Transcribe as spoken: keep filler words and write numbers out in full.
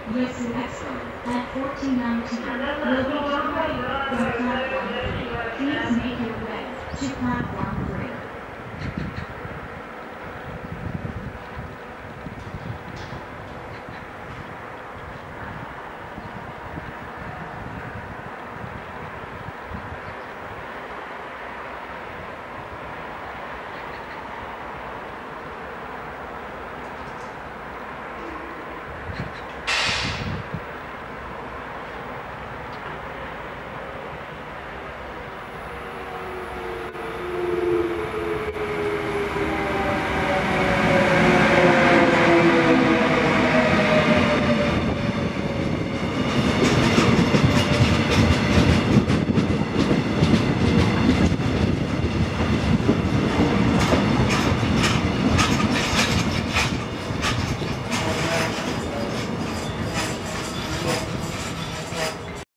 This next one, at fourteen nineteen, will be departing from platform three. Please make your way to platform